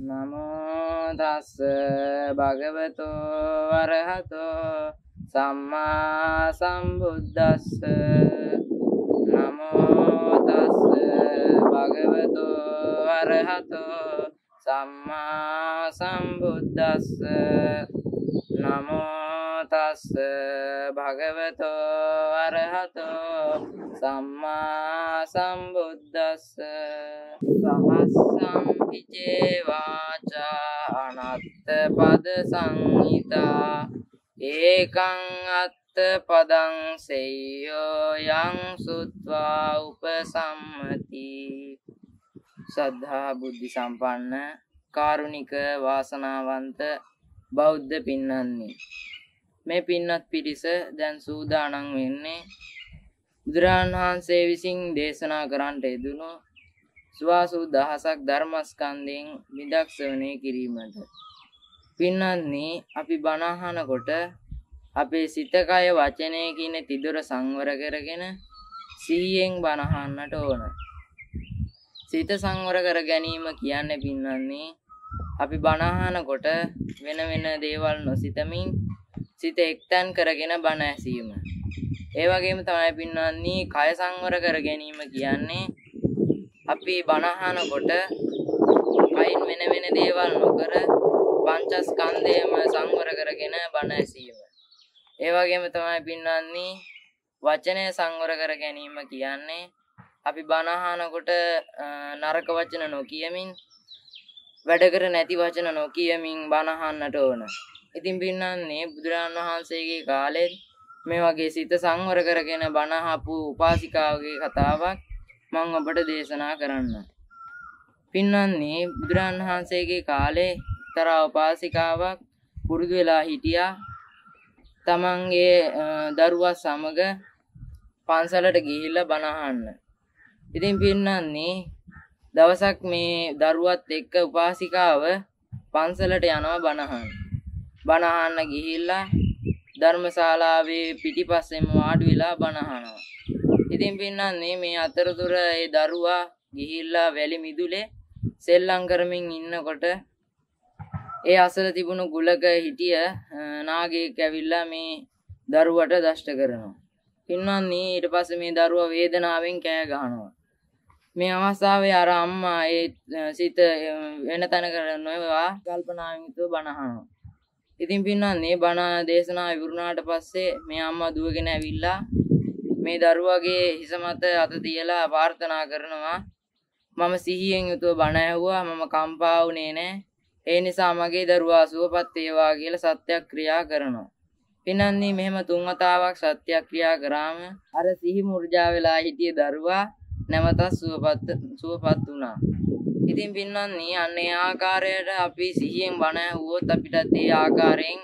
නමෝ තස්ස භගවතෝ අරහතෝ සම්මා සම්බුද්දස්ස නමෝ තස්ස භගවතෝ අරහතෝ සම්මා සම්බුද්දස්ස නමෝ තස්ස භගවතෝ අරහතෝ සම්මා සම්බුද්දස්ස සහස්සං විචේ වාචා අනත්ත පද සංහිතා ඒකං අත්ත පදං සෙය්‍යෝ යං සුත්වා උපසම්මති. සද්ධා බුද්ධ සම්පන්න කාරුණික වාසනාවන්ත බෞද්ධ පින්නන්නි, මේ පින්නත් පිරිස දැන් සූදානම් වෙන්නේ බුදුරජාණන් වහන්සේ විසින් දේශනා කරන්නට යෙදුණු සුවාසු දහසක් ධර්මස්කන්ධයෙන් විදක්ෂණය කිරීමට. පින්නන්නි, අපි බණ අහනකොට අපේ සිත කය වචනය කියන තිදොර සංවර කරගෙන සිහියෙන් බණ අහන්නට ඕන. සිත සංවර කර ගැනීම කියන්නේ පින්නන්නි, අපි බණ අහනකොට වෙන වෙන දේවල් නොසිතමින් සිත එක්තැන් කරගෙන බණ ඇසීම. ඒ වගේම තමයි පින්නන්නි, කය සංවර කර ගැනීම කියන්නේ අපි බණ අහනකොට කයින් වෙන වෙන දේවල් නොකර පංචස්කන්ධයම සංවර කරගෙන බණ ඇසීම. ඒ වගේම තමයි පින්නන්නි, වචනය සංවර කර ගැනීම කියන්නේ අපි බණ අහනකොට නරක වචන නොකියමින්, වැඩ කර නැති වචන නොකියමින් බණ අහන්නට ඕන. ඉතින් පින්නන්නි, බුදුරජාණන් වහන්සේගේ කාලේ මේ වගේ සිත සංවර කරගෙන බණ අහපු උපාසිකාවගේ කතාවක් මම ඔබට දේශනා කරන්න. පින්නන්නි, බුදුරජාණන් වහන්සේගේ කාලේ එක්තරා උපාසිකාවක් පුරුදු වෙලා හිටියා තමන්ගේ දරුවා සමග පන්සලට ගිහිල්ලා බණ අහන්න. ඉතින් පින්නන්නි, දවසක් මේ දරුවත් එක්ක උපාසිකාව පන්සලට යනවා බණ අහන්න. බණ අහන්න ගිහිල්ලා ධර්මශාලාවේ පිටිපස්සෙම වාඩි වෙලා බණ අහනවා. ඉතින් පින්නන්නි, මේ අතරතුර ඒ දරුවා ගිහිල්ලා වැලි මිදුලේ සෙල්ලම් කරමින් ඉන්නකොට ඒ අසල තිබුණු ගුලක හිටිය නාගයෙක් ඇවිල්ලා මේ දරුවට දෂ්ට කරනවා. පින්නන්නි, ඊට පස්සේ මේ දරුවා වේදනාවෙන් කෑ ගහනවා. මේ අවස්ථාවේ අර අම්මා ඒ සිත වෙන තැනකට නොයවා කල්පනාවෙන් යුතුව බණ අහනවා. ඉතින් පින්නන්නි, බණ දේශනාව ඉවරුණාට පස්සේ මේ අම්මා දුවගෙන ඇවිල්ලා මේ දරුවගේ හිස මත අත තියලා ප්‍රාර්ථනා කරනවා, මම සිහියෙන් යුතුව බණ ඇහුවා, මම කම්පා වුණේ නැහැ. ඒ නිසා මගේ දරුවා සුවපත් වේවා කියලා සත්‍යක්‍රියා කරනවා. පින්නන්නි, මෙහෙම 3 වතාවක් සත්‍යක්‍රියා කරාම අර සිහි මුර්ජා වෙලා හිටිය දරුවා නැවතත් සුවපත් වුණා. ඉතින් පින්නන්නි, අන්න ඒ ආකාරයට අපි සිහියෙන් බණ ඇහුවොත් අපිටත් ඒ ආකාරයෙන්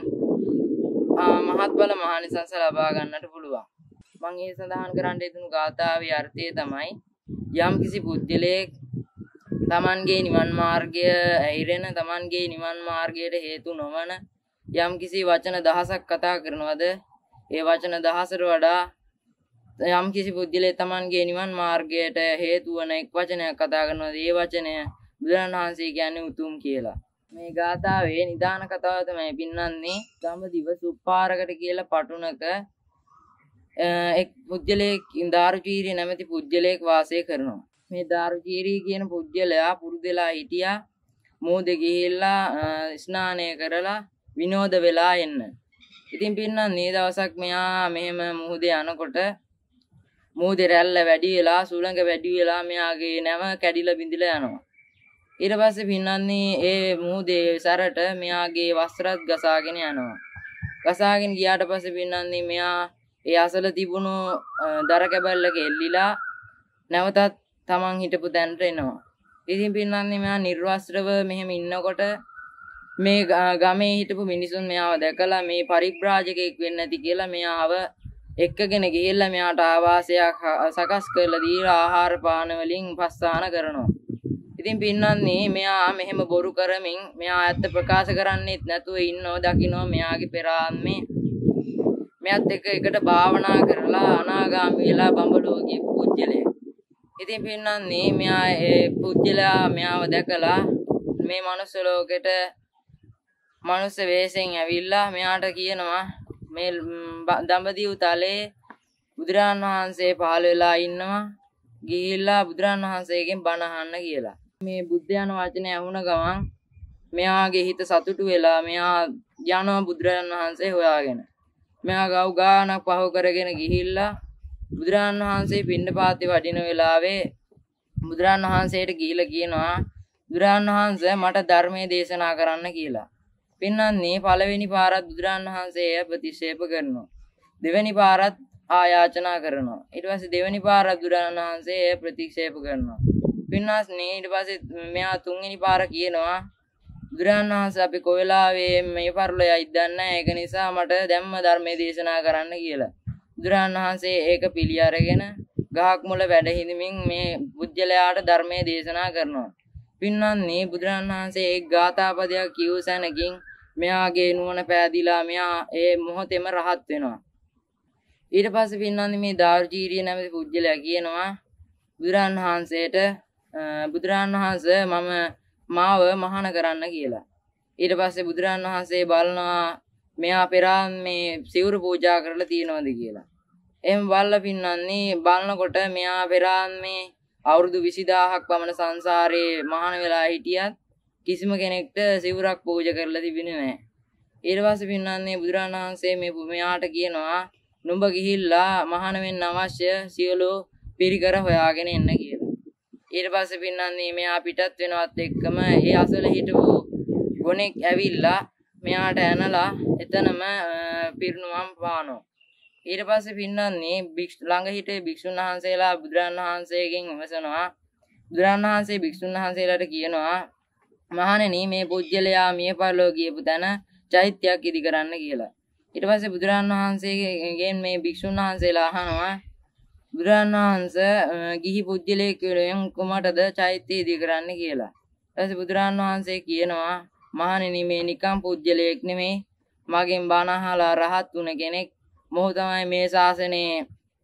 මහත්ඵල මහානිසංස ලබා ගන්නට පුළුවන්. මම මේ සඳහන් කරන්න යෙදුණු ගාථාවේ අර්ථය තමයි, යම් කිසි පුද්ගලයෙක් තමන්ගේ නිවන් මාර්ගය ඇහිරෙන, තමන්ගේ නිවන් මාර්ගයට හේතු නොවන යම් කිසි වචන 10ක් කතා කරනවද, ඒ වචන 10ට වඩා යම් කිසි පුද්ගලයෙක් තමන්ගේ නිවන් මාර්ගයට හේතු වන එක් වචනයක් කතා කරනවද, ඒ වචනය බුදුරණන් වහන්සේ කියන්නේ උතුම් කියලා. මේ ගාථාවේ නිදාන කතාව තමයි පින්නන්නි, දඹදිව සුප්පාරකට කියලා පටුනක එක් පුජ්‍යලයක් දාරුචීරි නැමැති පුජ්‍යලයක් වාසය කරනවා. මේ දාරුචීරි කියන පුජ්‍යලයා පුරුදුලා හිටියා මෝදේ ගිහිල්ලා ස්නානය කරලා විනෝද වෙලා එන්න. ඉතින් පින්නන්නි, දවසක් මෙයා මෙහෙම මුහුදේ යනකොට මුහුදේ රැල්ල වැඩි වෙලා, සුළඟ වැඩි වෙලා මෙයාගේ නැව කැඩිලා බිඳිලා යනවා. ඊට පස්සේ පින්නන්නි, ඒ මුහුදේ සැරට මෙයාගේ වස්ත්‍රත් ගසාගෙන යනවා. ගසාගෙන ගියාට පස්සේ පින්නන්නි, මෙයා ඒ අසල තිබුණු දර කැබල්ලක එල්ලිලා නැවතත් තමන් හිටපු තැනට එනවා. ඉතින් පින්නන්නි, මෙයා නිර්වස්ත්‍රව මෙහෙම ඉන්නකොට මේ ගමේ හිටපු මිනිසුන් මෙයාව දැකලා මේ පරිබ්‍රාජකෙක් වෙන්නේ නැති කියලා මෙයාව එක්කගෙන ගිහිල්ලා මෙයාට ආවාසයක් සකස් කරලා දීලා ආහාර පාන වලින් උපස්ථාන කරනවා. ඉතින් පින්නන්නි, මෙයා මෙහෙම බොරු කරමින් මෙයා ඇත්ත ප්‍රකාශ කරන්නේත් නැතුව ඉන්නව දකින්නෝ මෙයාගේ පෙර ආත්මේ මෙයත් එක්ක එකට භාවනා කරලා අනාගාමී වෙලා බඹලෝ ගිය පුජ්‍යලේ. ඉතින් පින්නන්නේ මෙයා ඒ පුජ්‍යලා මෙයාව දැකලා මේ මනුස්ස ලෝකෙට මනුස්ස වේශයෙන් ඇවිල්ලා මෙයාට කියනවා මේ දඹදිව තලයේ බුදුරන් වහන්සේ පහළ වෙලා ඉන්නවා ගිහිල්ලා බුදුරන් වහන්සේගෙන් බණ අහන්න කියලා. මේ බුද්ධ යන වචනේ ඇහුණ ගමන් මෙයාගේ හිත සතුටු වෙලා මෙයා යනවා බුදුරන් වහන්සේ හොයාගෙන. මෙයා ගව් ගානක් පහව කරගෙන ගිහිල්ලා බුදුරන් වහන්සේ පිණ්ඩපාතේ වඩින වෙලාවේ බුදුරන් වහන්සේට ගිහිල්ලා කියනවා බුදුරන් වහන්සේ මට ධර්මයේ දේශනා කරන්න කියලා. පින්නන්නේ පළවෙනි පාරත් බුදුරන් වහන්සේ ප්‍රතික්ෂේප කරනවා. දෙවෙනි පාරත් ආයාචනා කරනවා. ඊට පස්සේ දෙවෙනි පාරත් බුදුරන් වහන්සේ ප්‍රතික්ෂේප කරනවා. පින්නස්නේ ඊට පස්සේ මෙයා තුන්වෙනි පාර කියනවා බුදුරන් වහන්සේ අපි කොවෙලාවේ මේ පරිලෝ යයිද නැහැ. ඒක නිසා මට දැම්ම ධර්මයේ දේශනා කරන්න කියලා. බුදුරන් වහන්සේ ඒක පිළි අරගෙන ගහක් මුල වැඩ හිඳමින් මේ බුද්ධලයාට ධර්මයේ දේශනා කරනවා. පින්නන්නේ බුදුරන් වහන්සේ එක් ගාථාපදයක් කියව සැනකින් මෙයාගේ නුවණ පෑදිලා මෙයා ඒ මොහොතේම රහත් වෙනවා. ඊට පස්සේ පින්නන්නේ මේ දාර්ජීරිය නැමැති පුජ්‍යලයා කියනවා බුදුරන් වහන්සේට බුදුරන් වහන්සේ මාව මහාන කරන්න කියලා. ඊට පස්සේ බුදුරන් වහන්සේ බලනවා මෙයා පෙරාන් මේ සිවුරු පූජා කරලා තියෙනවද කියලා. එහෙම බලලා පින්නන්නේ බලනකොට මෙයා පෙරාන් මේ අවුරුදු 20000ක් පමණ සංසාරේ මහාන වෙලා හිටියත් කිසිම කෙනෙක්ට සිවුරක් පූජා කරලා තිබෙන්නේ නැහැ. ඊට පස්සේ පින්නන්නේ බුදුරන් වහන්සේ මෙයාට කියනවා නුඹ ගිහිල්ලා මහාන වෙන්න අවශ්‍ය සියලු පිරිකර හොයාගෙන එන්න කියලා. ඊට පස්සේ පින්නන්නේ මෙයා පිටත් වෙනවත් එක්කම ඒ අසල හිටපු ගොනෙක් ඇවිල්ලා මෙයාට ඇනලා එතනම පිරිනුවම් පානවා. ඊට පස්සේ පින්නන්නේ ළඟ හිටේ භික්ෂුන් වහන්සේලා බුදුරන් වහන්සේගෙන් විමසනවා. බුදුරන් වහන්සේ භික්ෂුන් වහන්සේලාට කියනවා මහණෙනි මේ පුජ්‍යලයා මිය පරලෝ ගියපු තැන චෛත්‍යයක් ඉදි කරන්න කියලා. ඊට පස්සේ බුදුරන් වහන්සේගෙන් මේ භික්ෂුන් වහන්සේලා අහනවා බුදුරන් වහන්සේ ගිහි පුජ්‍යලයේ කියන කුමටද චෛත්‍ය ඉදි කරන්න කියලා. ඊට පස්සේ බුදුරන් වහන්සේ කියනවා මහණෙනි මේ නිකම් පුජ්‍යලයක් නෙමෙයි මගෙන් බණ අහලා රහත් වුණ කෙනෙක්. මොහු තමයි මේ ශාසනයේ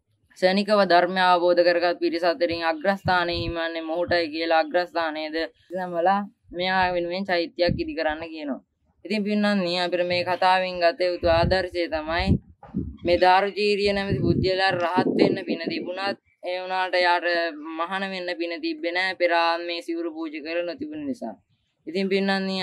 ශනිකව ධර්මය අවබෝධ කරගත් පිරිස අතරින් අග්‍රස්ථානයේ හිමන්නේ මොහුටයි කියලා අග්‍රස්ථානයේද සමලා මෙයා වෙනුවෙන් චෛත්‍යයක් ඉදි කරන්න කියනවා. ඉතින් පින්නන්නේ අපිට මේ කතාවෙන් ගත යුතු ආදර්ශය තමයි මේ දාර්ජීරිය නැමැති බුද්ධියලා රහත් වෙන්න පින තිබුණත් ඒ වුණාට යාට මහාන වෙන්න පින තිබ්බේ නැහැ පෙරාන් මේ සිවුරු පූජා කරලා නොතිබුණ නිසා. ඉතින් පින්නන්නේ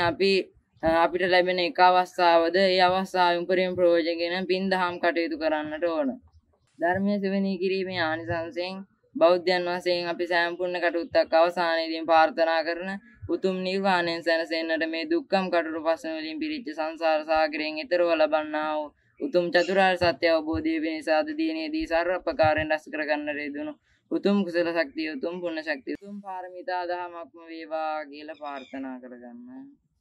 අපිට ලැබෙන එක අවස්ථාවද ඒ අවස්ථාවෙන් උපරිම ප්‍රයෝජනගෙන පින් දහම් කටයුතු කරන්නට ඕන. ධර්මයේ සෙවණී කිරීමේ ආනිසංසයෙන් බෞද්ධයන් වශයෙන් අපි සෑම පුණ්‍ය කටයුත්තක් අවසානයේදී ප්‍රාර්ථනා කරන උතුම් නිර්වාණයෙන් සැනසෙන්නට මේ දුක්ඛම් කටුරු පස්න වලින් පිරිච්ච සංසාර සාගරයෙන් ඈතරව ලබන්නා වූ උතුම් චතුරාර්ය සත්‍ය අවබෝධය වෙනස අද දිනේදී සර්ව ප්‍රකාරයෙන් රැස් කර ගන්න රෙදුණු උතුම් කුසල ශක්තිය උතුම් පුණ්‍ය ශක්තිය උතුම් පාරමිතා දහමක්ම වේවා කියලා ප්‍රාර්ථනා කරගන්න.